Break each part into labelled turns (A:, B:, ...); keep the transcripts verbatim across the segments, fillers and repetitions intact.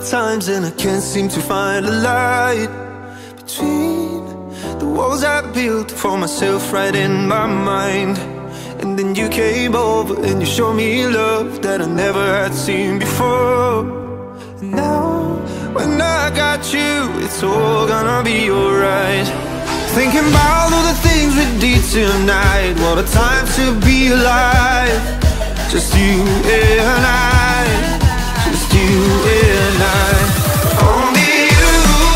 A: times and I can't seem to find a light between the walls I built for myself right in my mind. And then you came over and you showed me love that I never had seen before. And now, when I got you, it's all gonna be alright. Thinking about all the things we did tonight. What a time to be alive. Just you and I, just you and I. Only you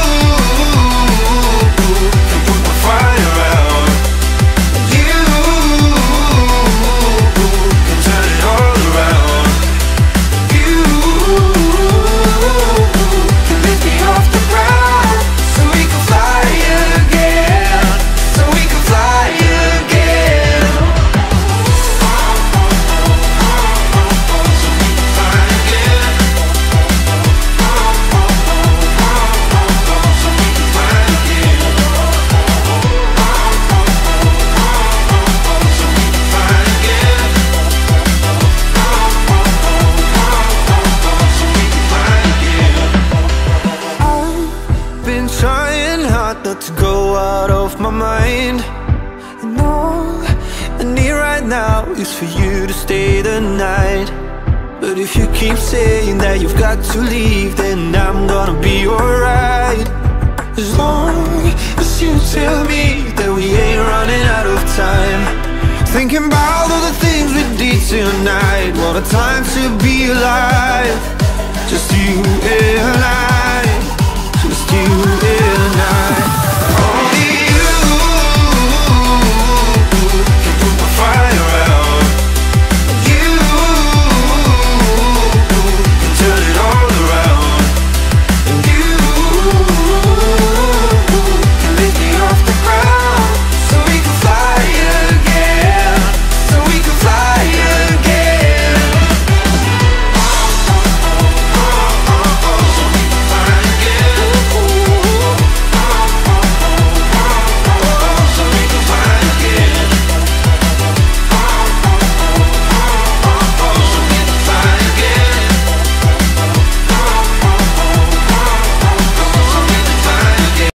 A: can put the fire out. You can turn it all around. You can lift me off the ground, so we can fly again, so we can fly again. To go out of my mind, and all I need right now is for you to stay the night. But if you keep saying that you've got to leave, then I'm gonna be alright. As long as you tell me that we ain't running out of time. Thinking about all the things we did tonight. What a time to be alive. Just you and I, just you and I.